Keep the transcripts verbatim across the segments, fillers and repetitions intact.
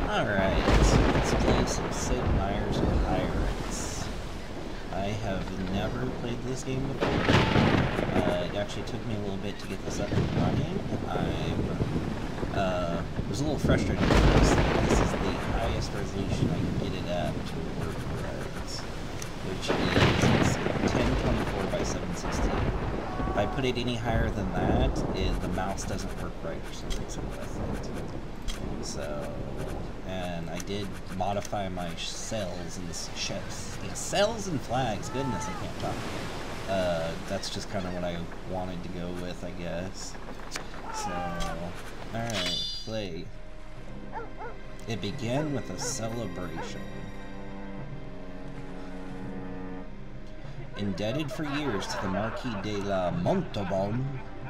Alright, let's play some Sid Meier's Pirates. I have never played this game before. Uh, it actually took me a little bit to get this up and running. I uh, was a little frustrated with this. This is the highest resolution I can get it at to work right, which is ten twenty-four by seven sixteen. If I put it any higher than that, it, the mouse doesn't work right for some reason with it. So, and I did modify my cells and ships. Yeah, cells and flags. Goodness, I can't talk. Uh, that's just kind of what I wanted to go with, I guess. So, alright, play. It began with a celebration. Indebted for years to the Marquis de la Montauban,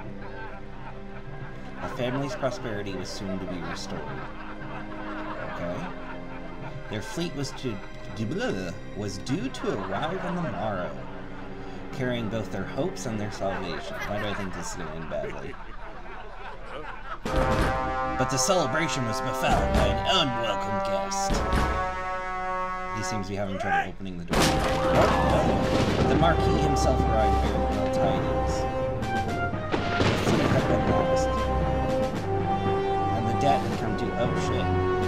the family's prosperity was soon to be restored. Okay. Their fleet was to was due to arrive on the morrow, carrying both their hopes and their salvation. Why do I think this is going to end badly? But the celebration was befouled by an unwelcome guest. He seems to be having trouble opening the door. Oh, no. The Marquis himself arrived bearing ill tidings. The fleet had been lost. Debt had come to oh shit.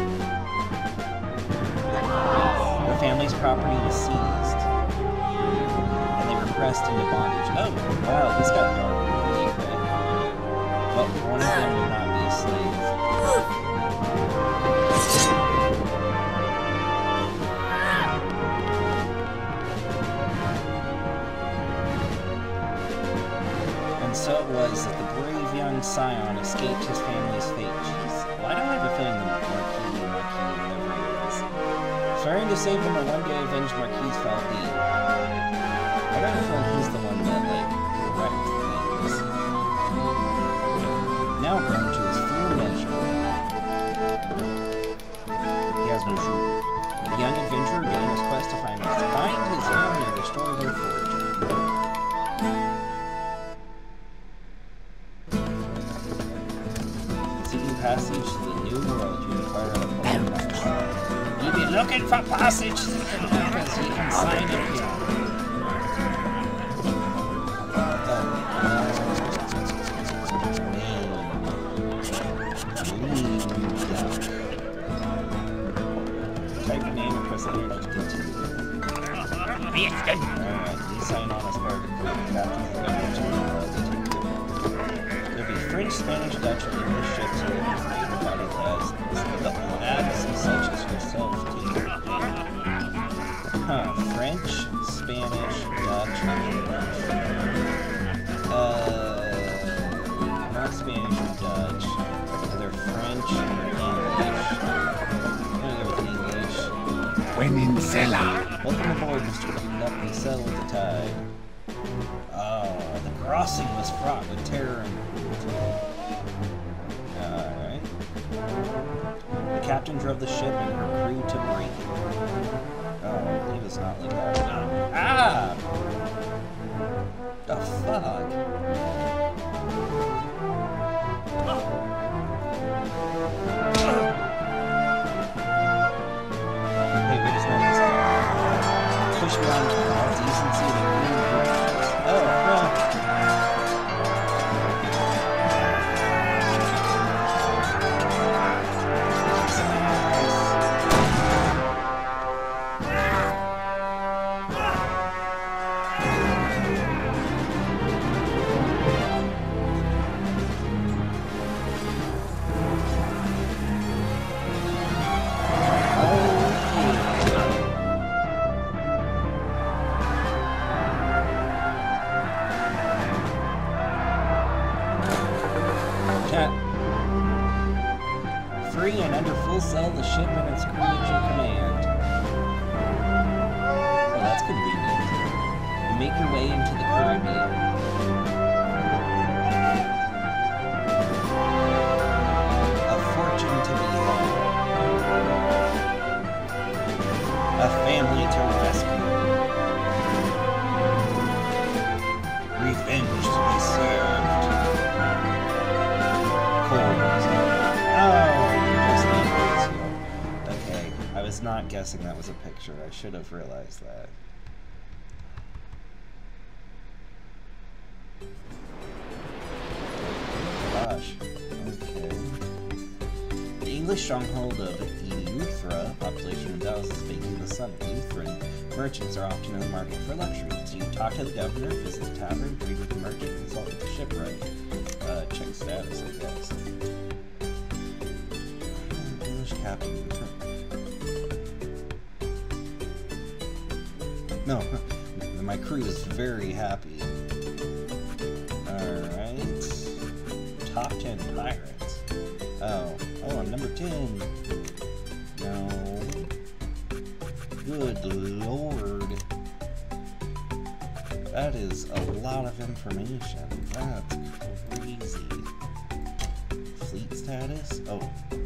The family's property was seized, and they were pressed into bondage. Oh, wow, this got dark really quick. But one of them would not be a slave. And so it was that the brave young scion escaped his family's fate. I don't have a feeling the Marquis, Marquis, whatever he is. Swearing to save him or one day avenge Marquis' foul deed. I don't feel like he's the one that, like, wrecked things. Now grown to his full measure. He has no shoe. The young adventurer began his quest to find, find his family and restore their fortune. Passage to the new world, you inquire of the You be looking for passage to the because you can sign it here. Type your name and press enter to continue. Alright, you sign on as part of the captain of the government. French, Spanish, Dutch, and English ships are unified as lads such as yourself too. Huh, French, Spanish, Dutch, and English. Uh, not Spanish or Dutch. Either French or English. I'm gonna go with English. When in cellar. Welcome aboard, Mister Up and settle the tide. Oh, the crossing was fraught with terror and Alright. The captain drove the ship and her crew to break it. Oh, he was not like that. Ah! The fuck? Hey, wait a minute. Push me on to all decency and crew. Oh, no. Free and under full sail, the ship and its crew at your command. Well, that's convenient. You make your way into the Caribbean. A fortune to be had. A family to rescue. Revenge to be served. Cold. Oh, just the not guessing that was a picture. I should have realized that. Gosh. Okay. The English stronghold of Eleuthera, population of thousands baking the sun. Lutheran merchants are often in the market for luxuries. You talk to the governor, visit the tavern, trade with the merchant, consult with the shipwright. Uh, check status, I guess. English captain. No, my crew is very happy. Alright. Top ten pirates. Oh, oh, I'm number ten. No. Good lord. That is a lot of information. That's crazy. Fleet status? Oh.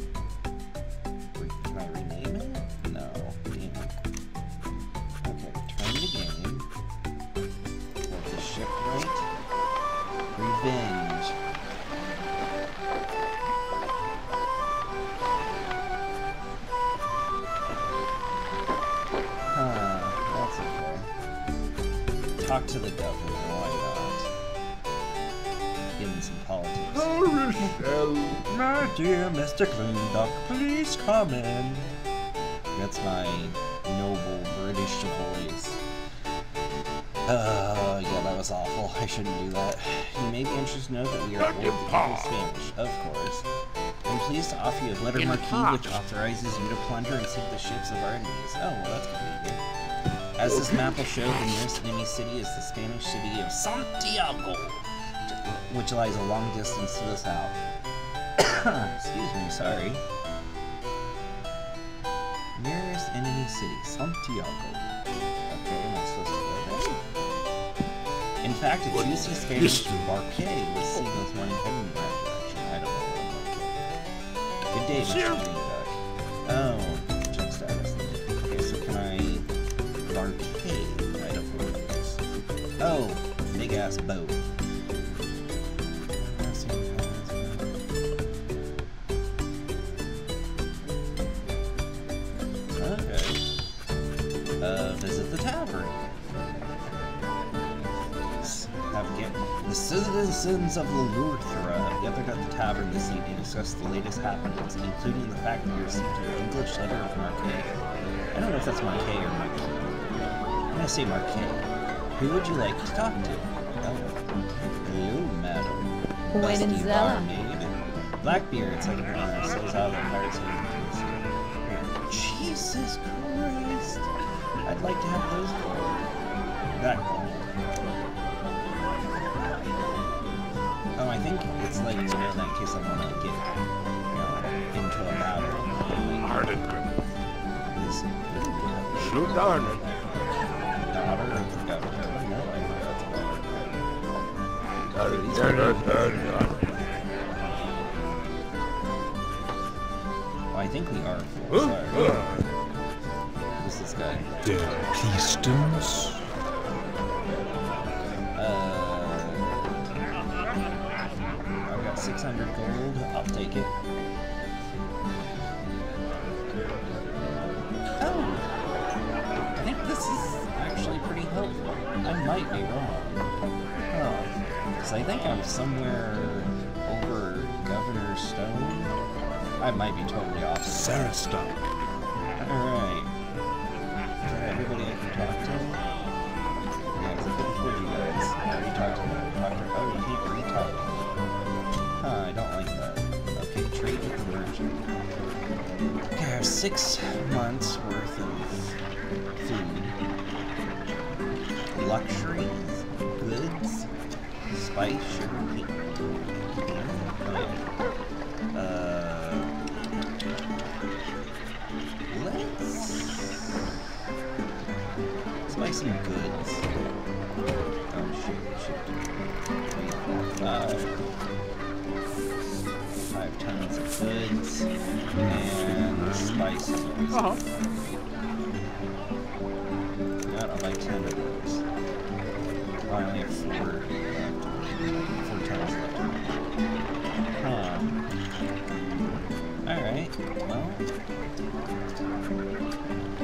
Can I rename it? No. Damn. Okay, turn the game. Let the shipwright. Revenge. Huh, that's okay. Talk to the governor, why not? Give him some politics. Oh, My dear Mister Grimduck, please come in. That's my noble British voice. Uh, yeah, that was awful. I shouldn't do that. You may be interested to know that we are aboard the English Spanish, of course. I'm pleased to offer you a letter marquee which authorizes you to plunder and sink the ships of our enemies. Oh, well, that's convenient. As this map will show, the nearest enemy city is the Spanish city of Santiago, which lies a long distance to the south. Excuse me, sorry. Nearest enemy city, Santiago. Okay, am I supposed to go there? In fact, a juicy Spanish bouquet was seen this morning heading in that direction. I don't know what bouquet. Good day, Mister Greenduck. Oh, check status. Okay, so can I... Bouquet? I don't know what it is. Oh, big ass boat. Okay. Uh, visit the tavern. Have get the citizens of Eleuthera have gathered at the tavern this evening to discuss the latest happenings, including the fact that you received an English letter of Marquet. I don't know if that's Marquet or Marquis. I'm gonna say Marquet. Who would you like to talk to? Oh, hello, madam. Busty barmaid. Blackbeard, second runner, says how the pirates have Jesus Christ! I'd like to have those gold. That gold. Oh, I think it's like, you know, that in case I want to get, you know, into a battle. Hearted good. This Shoot darn it. daughter of the governor. No, I think that's a Darn it, darn it. Oh, I think we are full. Sorry. Who's this guy? Dear Peastons. I've got six hundred gold. I'll take it. Oh! I think this is actually pretty helpful. I might be wrong. Oh. Because I think I'm somewhere over Governor Stone. I might be totally off. Sarah Stone. Alright. Is that everybody I can talk to? Yeah, because I couldn't afford you guys. I already talked to them. Talked to oh, you can't re-talk to me. Huh, I don't like that. Okay, trade with the merchant. Okay, I have six months worth of food. Luxuries, goods, spice, sugar, meat. Uh, let's let's buy some goods. Oh shoot, shoot. Five, five tons of goods and spices. Uh-huh. God, I'll buy ten of those. Oh, I only have four left. Four tons left. Huh. Alright, well.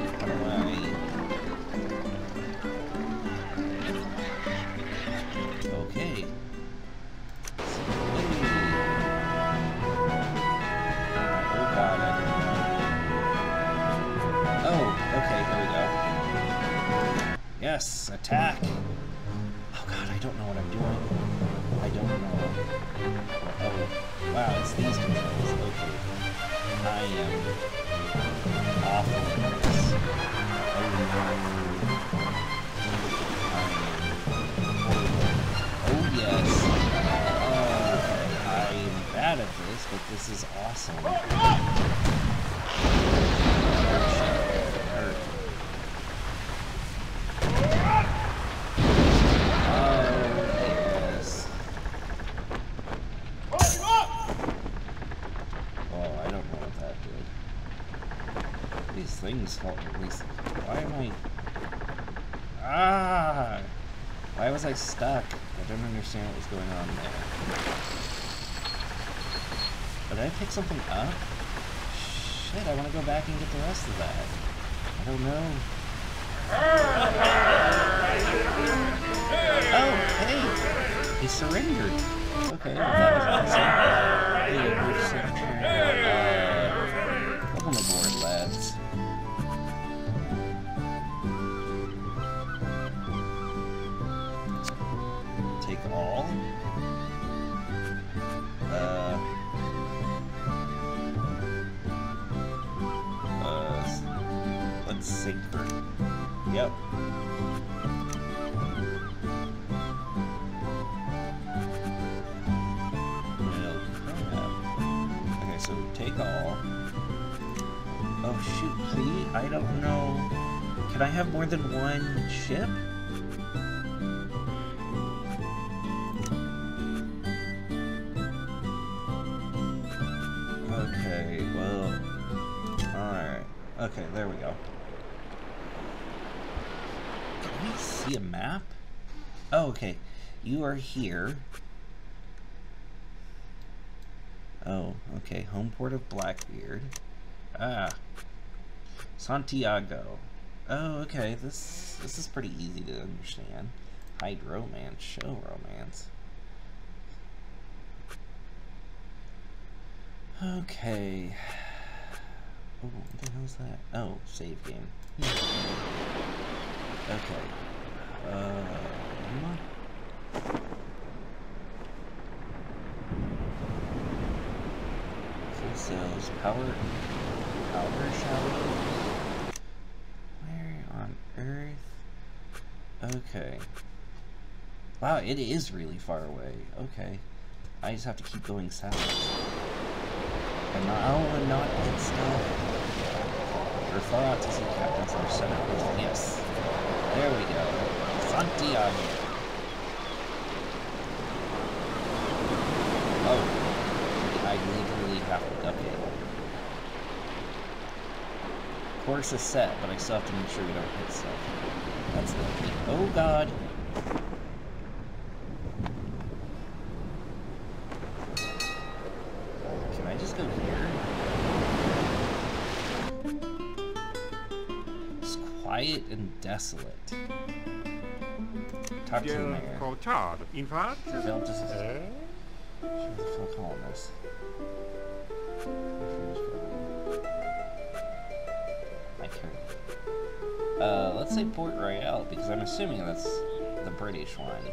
Yes, attack! Oh god, I don't know what I'm doing. I don't know. Oh, wow, it's these controls. Okay. I am awful at this. Oh no. I am horrible. Oh yes. Oh, okay. I am bad at this, but this is awesome. Things help at least. Why am I? Ah! Why was I stuck? I don't understand what was going on there. But did I pick something up? Shit! I want to go back and get the rest of that. I don't know. Oh, hey! He surrendered. Okay, well, that was awesome. Hey, we're secretary. Uh, welcome aboard, lads. All. Uh, uh, let's sync her. Yep. Well, okay, so take all. Oh shoot, please, I don't know. Can I have more than one ship? Okay, there we go. Can we see a map? Oh, okay. You are here. Oh, okay. Home port of Blackbeard. Ah. Santiago. Oh, okay. This this is pretty easy to understand. Hide romance. Show romance. Okay. Oh, what the hell's that? Oh, save game. Okay. Uh, full cells, power, power shower. Where on earth? Okay. Wow, it is really far away. Okay. I just have to keep going south. And not, oh, and not hit stuff. We're far out to sea captains are set up with. Yes. There we go. Santiago. Oh. I literally have to. Okay. Course is set, but I still have to make sure we don't hit stuff. That's the key. Oh god. Can I just go here? It's quiet and desolate. Talk to the mayor. Prevail just as the full columnist. I care. Uh, let's say Port Royal, because I'm assuming that's the British one.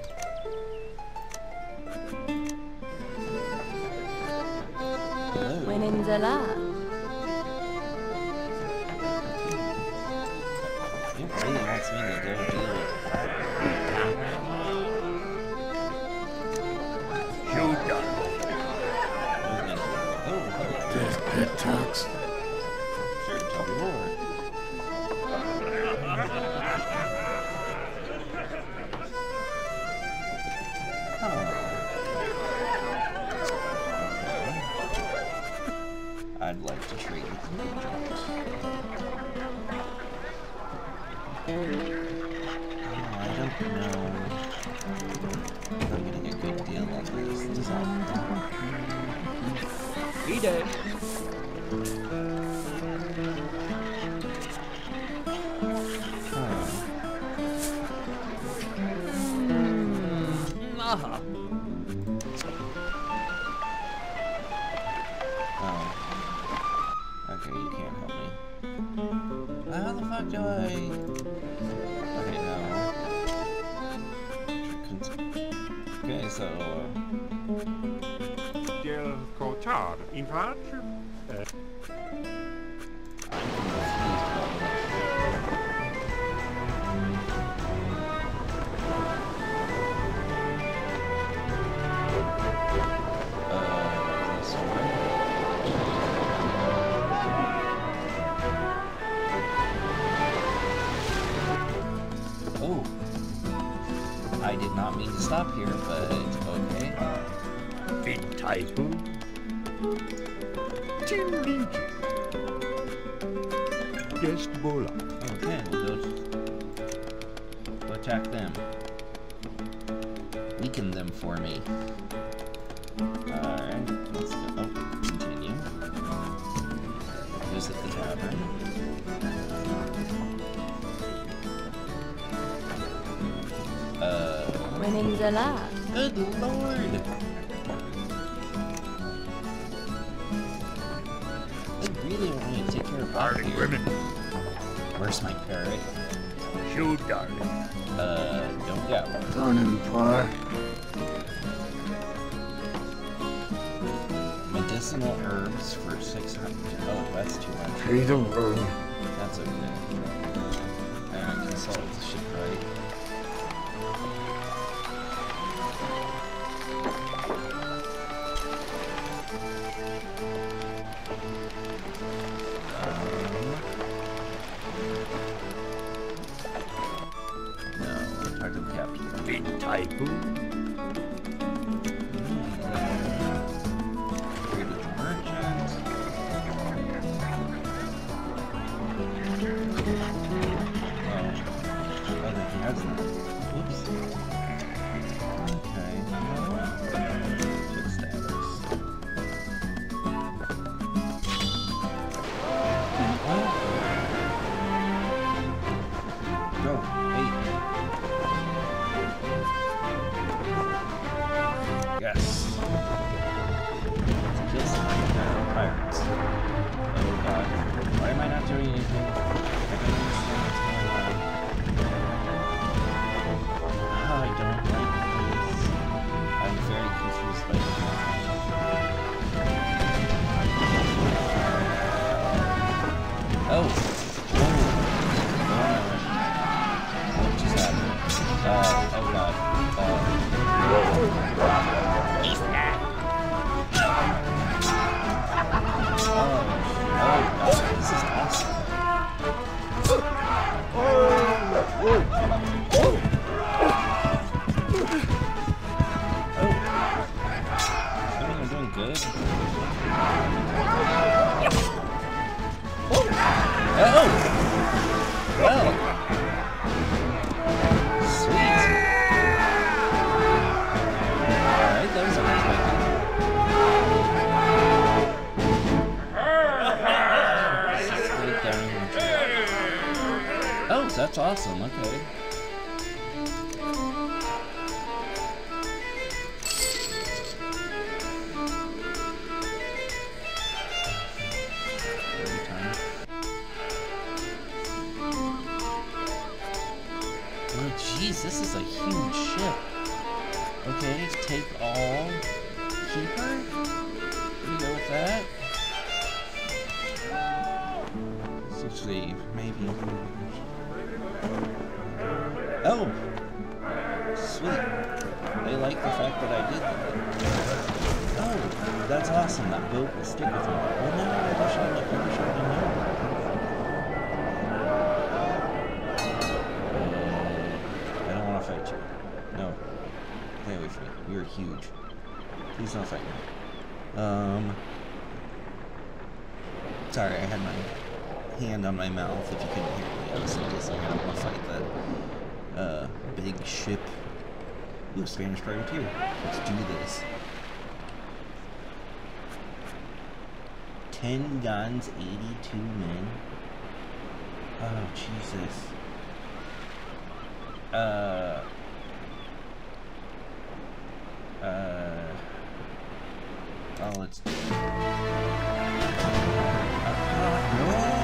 Wenenzela. He really wants me to go deal with that. Shoot done. Oh, Death pit tax. sure, tell me more. I'd like to trade with the Ninjas. Oh, I don't know if I'm getting a good deal on this design. He did. Huh. Uh-huh. Okay, you can't help me. How the fuck do I... Okay, no. so... Del Cotar, infatti. I'm confused about that. Uh, this one. Oh. I did not mean to stop here, but okay. Big typo. Tim Guest Bola. Okay, we'll go, go attack them. Weaken them for me. Alright, let's go. Oh, continue. Visit the tavern. Uh. Winning the lab. Good lord! I really want you to take care of Bob Darling here. women. Where's my parrot? Shoot, darling. Uh, don't get one. Turning par. Medicinal herbs for six hundred. Oh, that's too much. Pay the road. That's okay. Uh, consult the shipwright. No, talk to the captain. Big typo. Trade with the merchant. Oh, oh, then he has them. Whoops. Okay. Fix status. Go. Hey. Yes. Let's kill some uh, pirates. Oh god. Why am I not doing anything? I don't understand what's going on. Oh, I don't like this. I'm very confused by the Oh! What just happened? Uh, oh god. Uh, oh, oh god, this is awesome. Oh. I mean, I'm doing good. Oh! Well. Sweet. Alright, that was unexpected. Straight down here. Oh, that's awesome, okay. Oh jeez, this is a huge ship. Okay, take all. Keeper? We go with that. Let's see, maybe. Oh! Sweet. They like the fact that I did that. Oh, that's awesome. That boat will stick with me. Oh no, I wish I, I wish I would have known. I don't want to fight you. No. Stay away from me. You're huge. Please don't fight me. Um. Sorry, I had my hand on my mouth if you couldn't hear me. I was just like, I don't want to fight that uh, big ship. Ooh, Spanish privateer. Let's do this. Ten guns, eighty-two men. Oh, Jesus. Uh... Uh... Oh, let's do it. Uh, no!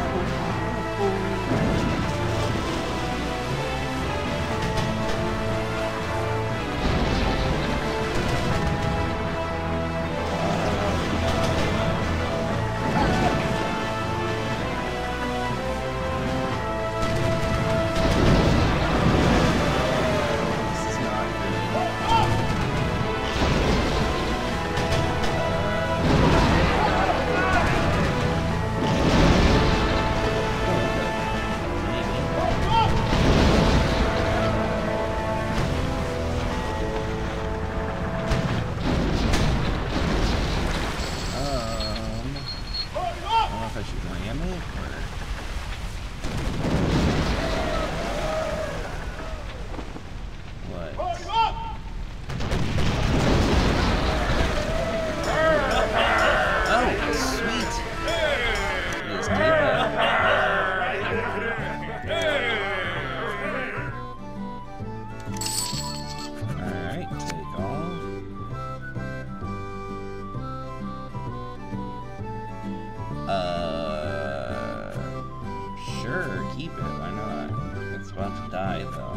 spam it? Or... What? Oh, sweet! This diva. Alright, take all. Uh, sure, keep it, why not? It's about to die, though.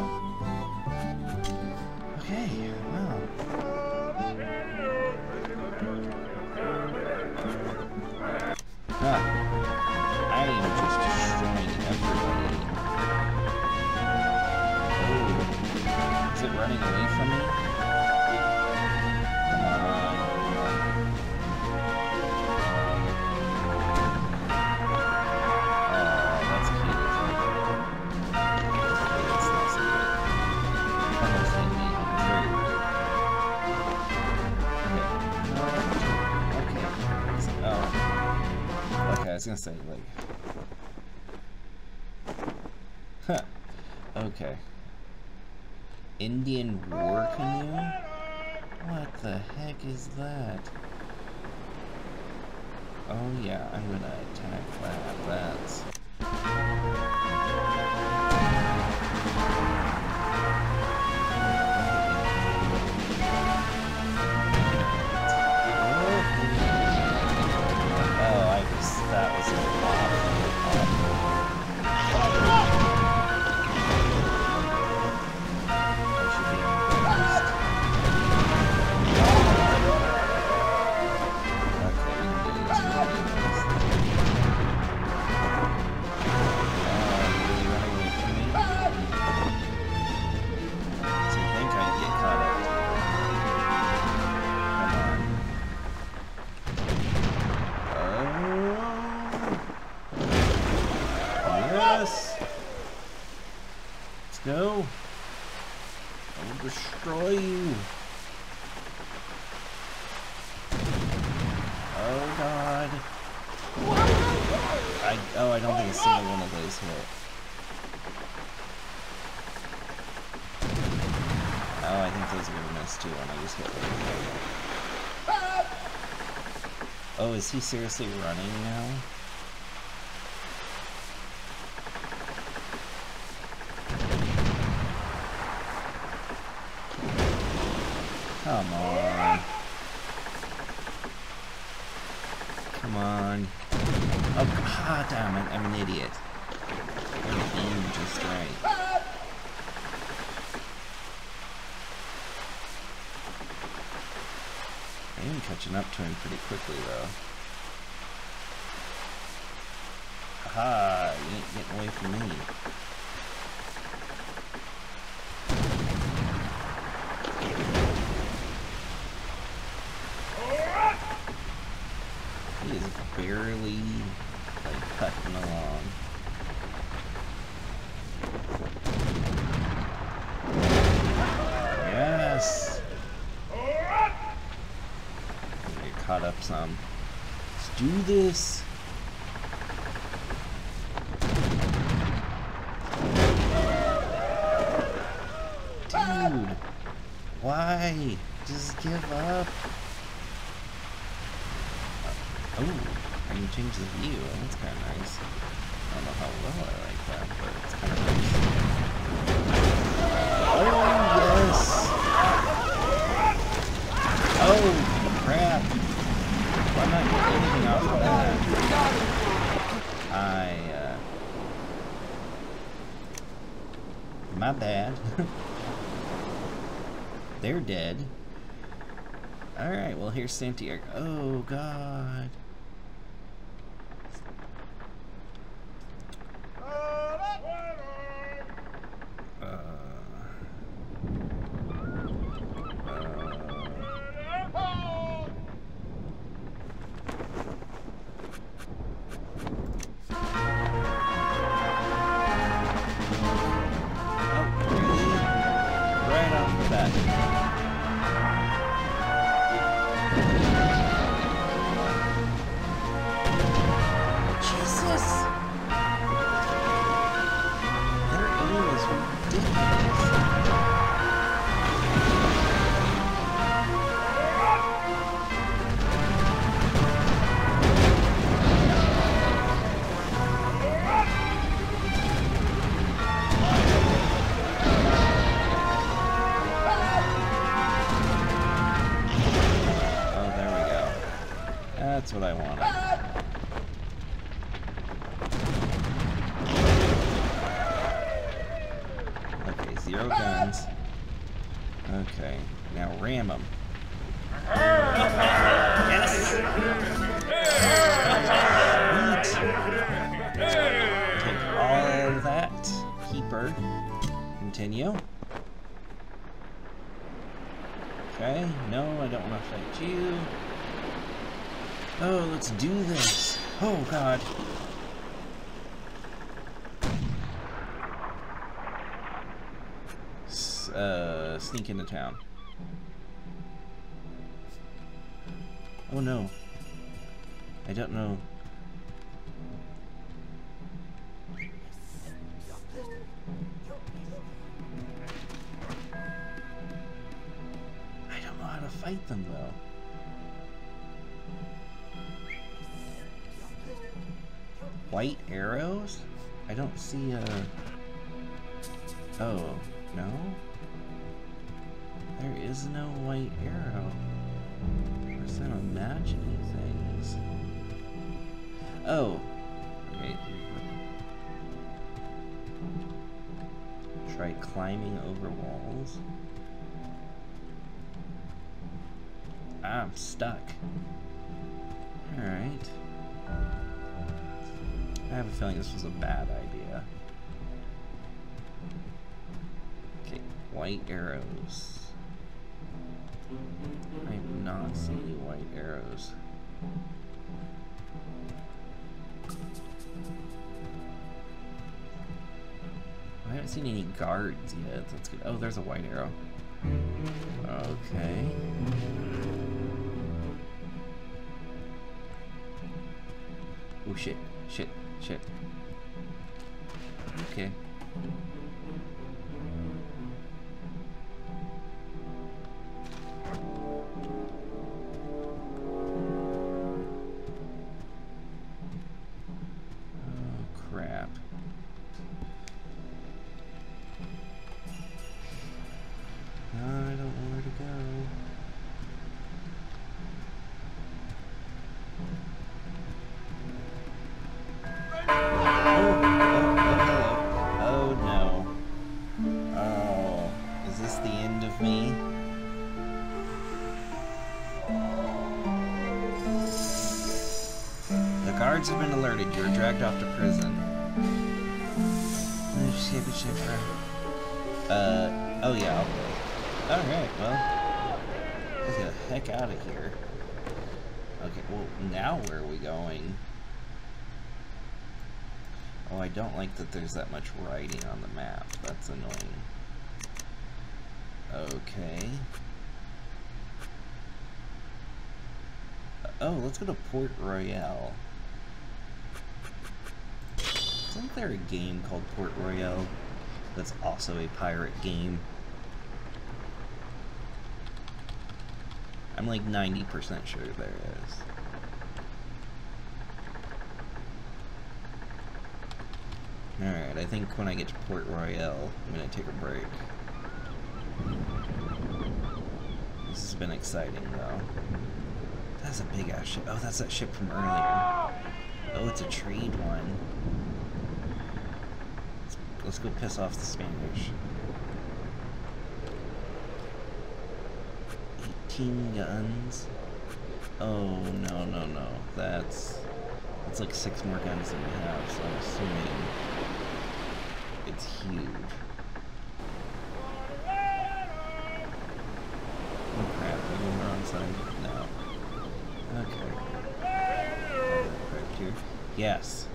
Okay, well. Huh. I am just destroying everybody. Oh. Is it running away from me? Come on. Oh, that's cute. That's nice of it. Almost hit me. It's very weird. Okay. Oh. Okay, I was gonna say, like... Huh. Okay. Indian war canoe? What the heck is that? Oh yeah, I'm gonna attack that. That's... Oh, I just... that was an awful, awful... I should be embarrassed. Okay, we can do this. We can do this. Uh, really running away from me? So you think I'd get caught up? Come on. Oh! Yes! Let's go! I will destroy you! Oh god! I oh I don't think a single one of those hit. Oh, I think those are gonna miss too, and I just hit one. Oh, is he seriously running now? Come on. Come on. Oh, god damn it, I'm an idiot. I didn't aim just right. I am catching up to him pretty quickly, though. Aha, you ain't getting away from me. He is barely, like, cutting along. Yes! Get caught up some. Let's do this! Dude! Why? Just give up! Oh, I can change the view. That's kind of nice. I don't know how well I like that, but it's kind of nice. Oh, yes! Oh, crap! Why not get anything off of that? I, uh... my bad. They're dead. Alright, well, here's Santiago. Oh, God. Jesus! Jesus! Their aim is ridiculous. Oh, there we go. That's what I wanted. Zero guns. Okay, now ram them. Yes! Sweet! Take all of that. Keeper. Continue. Okay, no, I don't want to fight you. Oh, let's do this. Oh, God. Uh, sneak into town. Oh no. I don't know. I don't know how to fight them though. White arrows? I don't see a... Oh, no? There is no white arrow. Unless I'm imagining things. Oh. Wait. Try climbing over walls. I'm stuck. Alright. I have a feeling this was a bad idea. Okay, white arrows. I have not seen any white arrows. I haven't seen any guards yet. That's good. Oh, there's a white arrow. Okay. Oh shit, shit, shit. Okay. Guards have been alerted. You are dragged off to prison. Uh, oh yeah, I'll go. Alright, well, let's get the heck out of here. Okay, well, now where are we going? Oh, I don't like that there's that much writing on the map. That's annoying. Okay. Oh, let's go to Port Royale. Isn't there a game called Port Royale that's also a pirate game? I'm like ninety percent sure there is. Alright, I think when I get to Port Royale, I'm gonna take a break. This has been exciting though. That's a big ass ship. Oh, that's that ship from earlier. Oh, it's a trade one. Let's, let's go piss off the Spanish. eighteen guns. Oh, no, no, no. That's... That's like six more guns than we have, so I'm assuming it's huge. Oh crap, are we on the wrong side? No. Okay. Right here. Yes.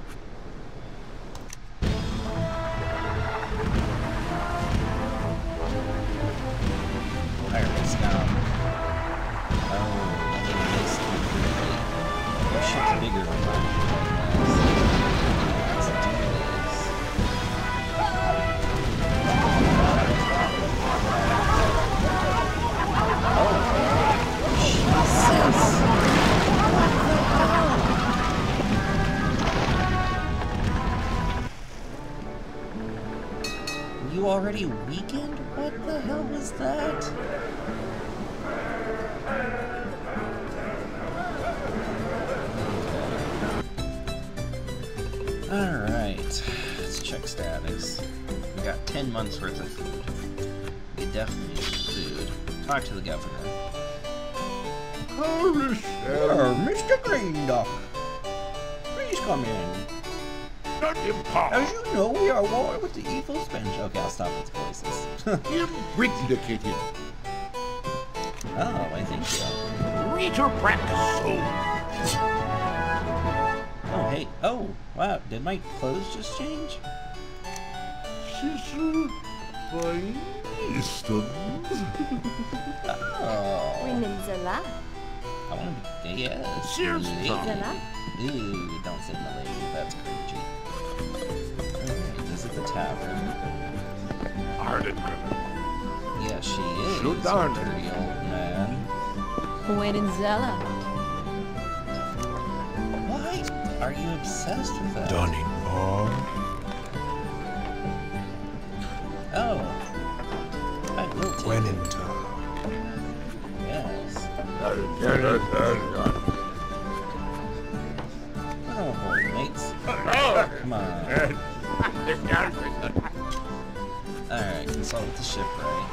Pirate scum. Oh, another missed. This shit's bigger than mine. you already weakened? What the hell was that? Alright, let's check status. We got ten months worth of food. We definitely need food. Talk to the governor. Oh, Mister Green Duck. Please come in. Not impossible. As you know, we are at war with the evil Spanish. Okay, I'll stop its voices. Vindicated. Oh, I think so. Reader practice soul. Oh, hey. Oh, wow. Did my clothes just change? Sister by Easton. Oh. Peninsula. I want to be. Yes. Cheers, lady. Tom. Ooh, don't say my lady. That's cringy. Alright, this is the tavern. Ardent. Yes, she is. So darn. Dirty old man. Peninsula. Why are you obsessed with that? Dunning Bar. Oh. I will take When it. in town. Yes. Oh boy, mates. Come on. Alright, consult with the shipwright.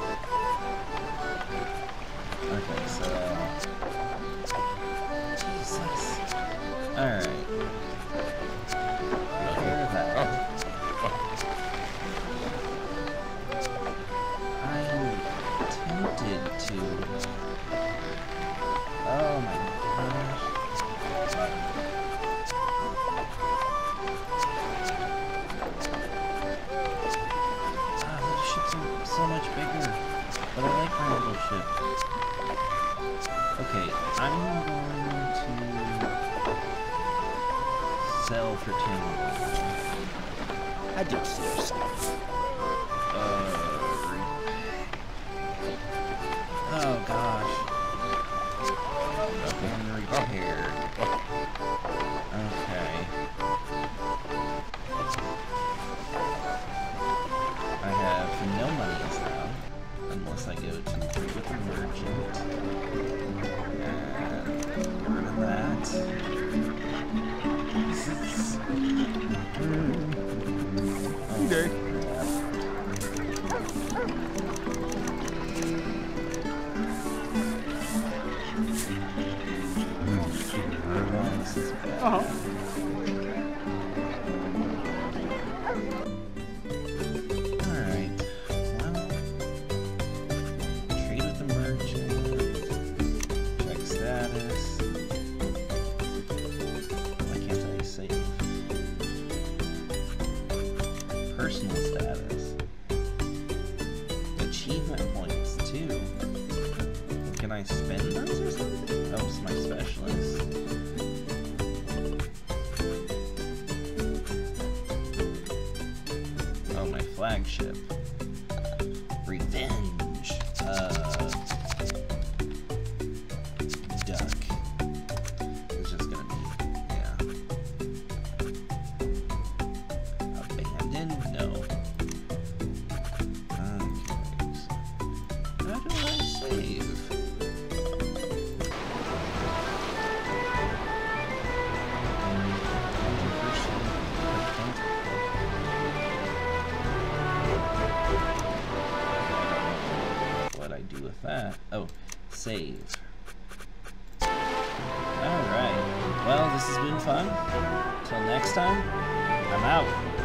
Okay, so... Jesus. Alright. Hear that. I'm tempted to... Oh my gosh. Ah, those ships are so much bigger. But I like my little ship. Okay, I'm going to sell for ten. I do see stuff. Uh, oh gosh. Okay, I'm repaired. Okay. I have no monies now, unless I go to trade with the merchant. And get rid of that. This is... Oh, Okay. crap. This is bad. Uh-huh. Alright. Well, trade with the merchant. Check status. Why can't I save? Personal status. Achievement points, too. Can I spend those or something? Oh, it's my specialist. Oh, my flagship. Revenge. Uh, duck. It's just gonna be, yeah. Abandoned? No. Okay. So how do I save? What I do with that? Oh, save. Alright. Well, this has been fun. Till next time, I'm out.